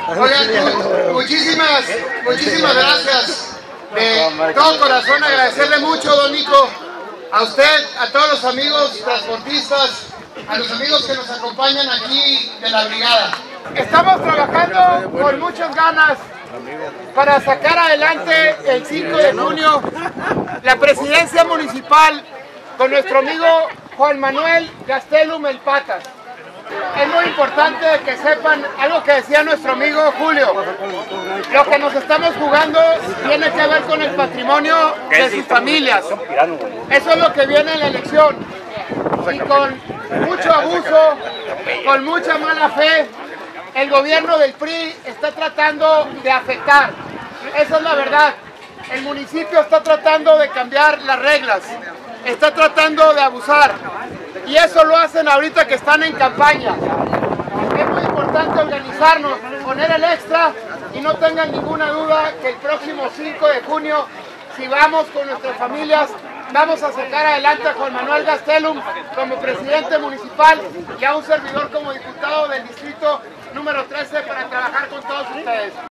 Oigan, muchísimas gracias. De todo corazón agradecerle mucho, don Nico, a usted, a todos los amigos transportistas, a los amigos que nos acompañan aquí de la brigada. Estamos trabajando con muchas ganas para sacar adelante el 5 de junio la presidencia municipal con nuestro amigo Juan Manuel Gastelum El Patas. Es muy importante que sepan algo que decía nuestro amigo Julio. Lo que nos estamos jugando tiene que ver con el patrimonio de sus familias. Eso es lo que viene en la elección. Y con mucho abuso, con mucha mala fe, el gobierno del PRI está tratando de afectar. Esa es la verdad. El municipio está tratando de cambiar las reglas, está tratando de abusar. Y eso lo hacen ahorita que están en campaña. Es muy importante organizarnos, poner el extra y no tengan ninguna duda que el próximo 5 de junio, si vamos con nuestras familias, vamos a sacar adelante a Juan Manuel Gastelum como presidente municipal y a un servidor como diputado del distrito número 13 para trabajar con todos ustedes.